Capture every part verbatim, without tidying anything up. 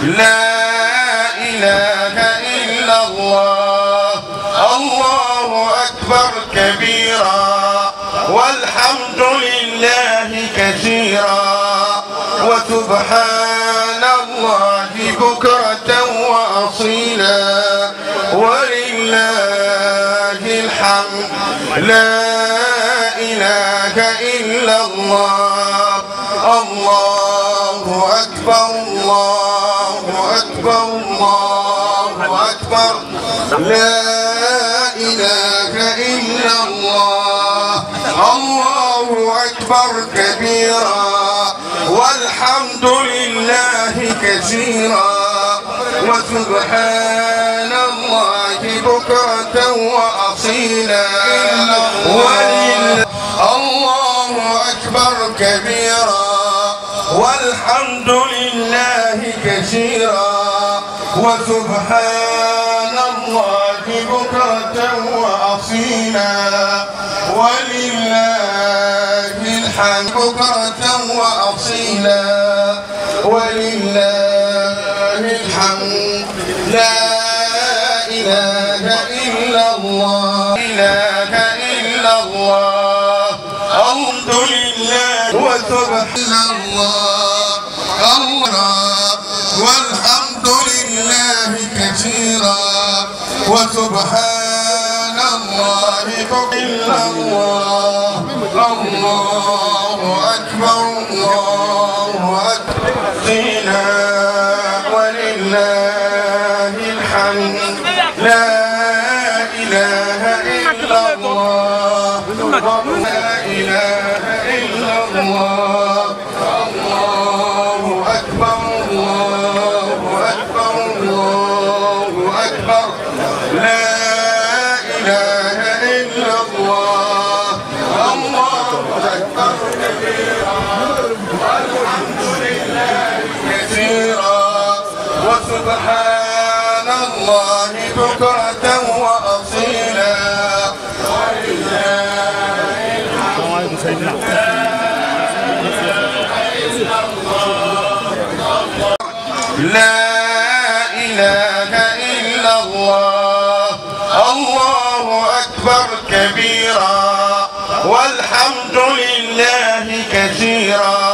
لا إله إلا الله الله أكبر كبيرا والحمد لله كثيرا وسبحان الله بكرة وأصيلا ولله الحمد لا إله إلا الله الله أكبر الله أكبر الله أكبر لا إله إلا الله الله أكبر كبيرا والحمد لله كثيرا وسبحان الله بكرة وأصيلا ولله الله أكبر كبيرا والحمد لله كثيرا وسبحان الله بكرة وأصيلا ولله الحمد بكرة وأصيلا ولله الحمد لا إله إلا الله لا إله إلا الله الحمد لله وسبحان الله الله والحمد لله كثيرا وسبحان الله إلا الله الله أكبر الله أكبر ولله الحمد لا إله إلا الله لا إله إلا الله الله أكبر الله أكبر الله أكبر لا إله إلا الله الله أكبر والحمد لله كثيرا وسبحان الله بكرة وأصيلا لا إله إلا الله الله أكبر كبيرا والحمد لله كثيرا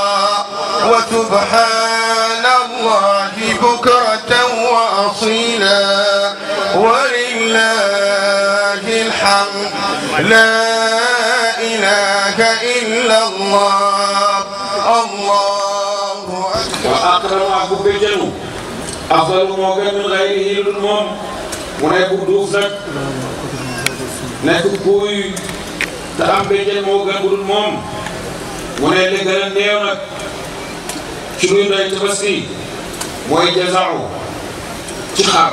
وسبحان الله بكرة وأصيلا ولله الحمد لا إله إلا الله الله أكبر وأكرم أبو بجنو أفضل موقع من غيره للمم ونكو دوفك نكو كوي تأم بجن موقع للمم ونكو لغرن نيونك شنو يدعي تبسكي موي جزاعو تخار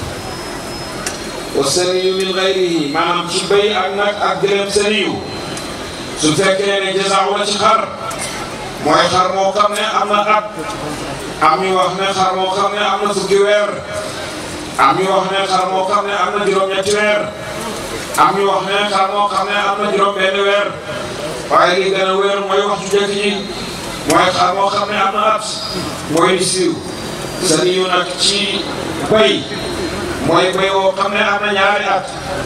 والسني من غيره معنى تشبي أنك أقدرم سنيو سنفكين جزاعو تخار موي خار موقعنا أما أب أمي وحنا خار موقعنا أما سكيوير أمي وحنا خار موقعنا أما جروم يتوير أمي وحنا خار موقعنا أما جروم بينوير وعلي غنوير موي وحش جاكي موي خار موقعنا أما أبس موي نسيو saniyu nag ci bay mooy bay woo xam ne am na ñaari at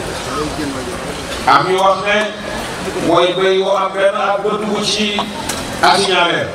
am ñu wax ne mooy bay woo am benn at ba dugg ci ati ñaareel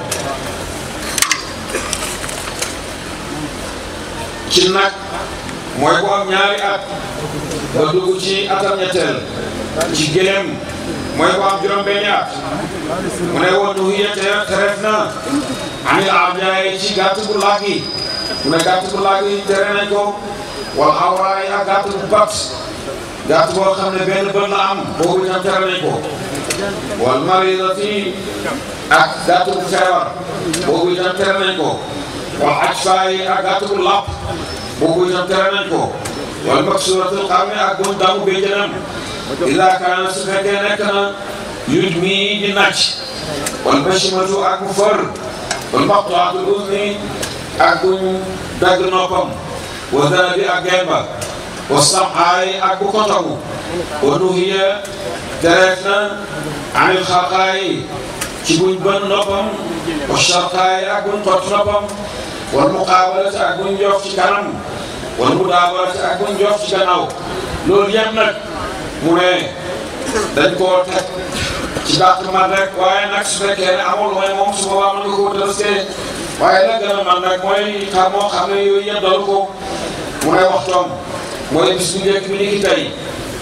ci nag mooy bu am ñaari at ba dugg ci atam ñetteel ci gëlëm mooy bu am juróom-benni at mu ne woon nuhiya tereef na anil abjaay ci gàtt bu laag yi mu ne gàtt bu laag yi tere nañ ko wala awraay ak gàtt bu bat gàtt boo xam ne benn bët la am boobu itam tere nañ ko wal maridati ak gàtt bu feebar boobu itam tere nañ ko wal ajfaay ak gàtt bu làpp boobu itam tere nañ ko wal maksuratul qarni ak buñ damu béjjanam ila kaana su fekkee nekk na yut mii di nàcc wal bashimatu ak mu fër wal maqtuatul uzni ak buñ dagg noppam wa darabi ak gemba wa samxaay ak bu kotagu wa nuhiya tereef na anil xarxaay ci buñ bën noppam wa sharxaay ak buñ xott noppam wal muqaabalati ak buñ jox ci kanam wal mudaabarati ak buñ jox ci gannaaw loolu yëpp nag mu ne dañ koo teg ci dàq man rek waaye nag su fekkee ne amul mooy moom su boobaa mën nga koo tabaskee waaye nag gën a man nag mooy xam moo xam ne yooyu yëpp dalu ko mu ne waxtoom mooy bis bu njëkk bi ni ki tey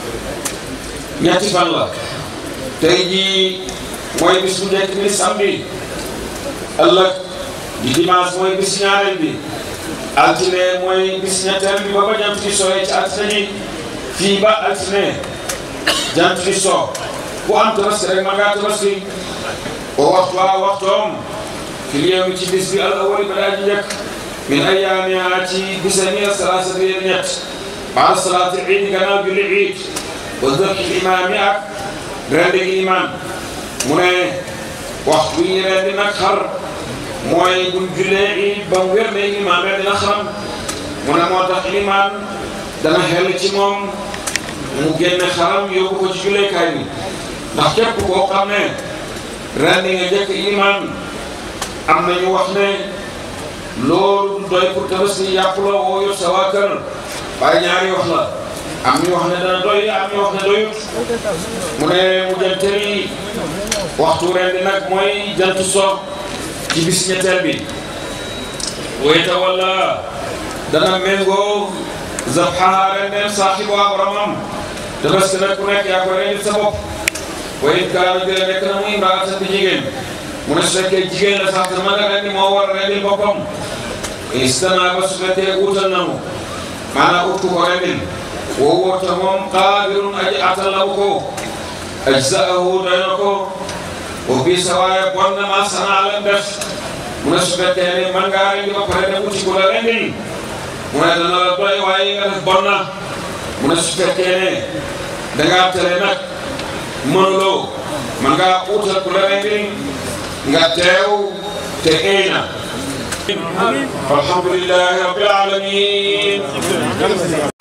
ñetti fan la tey jii mooy bis bu njëkk bi samedi ëllëg di dimanche mooy bis ñaareel bi altine mooy bis ñetteel bi ba ba jant bi sooyee ci altine ji fii ba altine jant bi soo ku am tabaski rek ma ngaa tabaski o waxtu waa waxtoom fi liyew mi ci bis bi al awali ba daa ji njëkk min ayyaamiha ci bisam yi salaasati yéen ñett baada salaati iid gannaaw julli iid wa zabhi imaam yi ak rendi gi imaam mu ne waxtu yi rendi nag xar mooy buñ jullee iid ba mu wér ne imaam rendi na xaram mu ne moo tax imaam dana xel ci moom mu génne xaram yóbbu ko ci julleekaay bi ndax képp koo xam ne rendi nga njëkk imaam am na ñu wax ne loolu doy pour tabaski yàpp la woo yor sa waa kër waaye ñaari wax la am ñu wax ne dana doy am ñu wax ne doyut mu ne mu janteri waxtu rendi nag mooy jant so ci bis ñetteel bi wayta wala dana méngoo zabha rendem saaxibu waa boromam tabaski nag ku nekk yaa koy rendi sa bopp way kaana jële nekk na muy mbaatan di jigéen mu ne su fekkee jigéen la sax te mën a rendi moo war a rendi boppam istana ba su fekkee wutal na mu maanaam ut ku ko rendil woo woota moom qaadirun aji atal la ko ajzaahu doy na ko wa bisa waaye bon na ma sanaa leen def mu ne su fekkee ne mën ngaa rendi ba pare dem uti ku la rendil mu ne dana la doy waaye nga def bon na mu ne su fekkee ne dangaa tere nag mënuloo mën ngaa utal ku la rendil nga teew te eey na alhamdulillahi rabbil alamin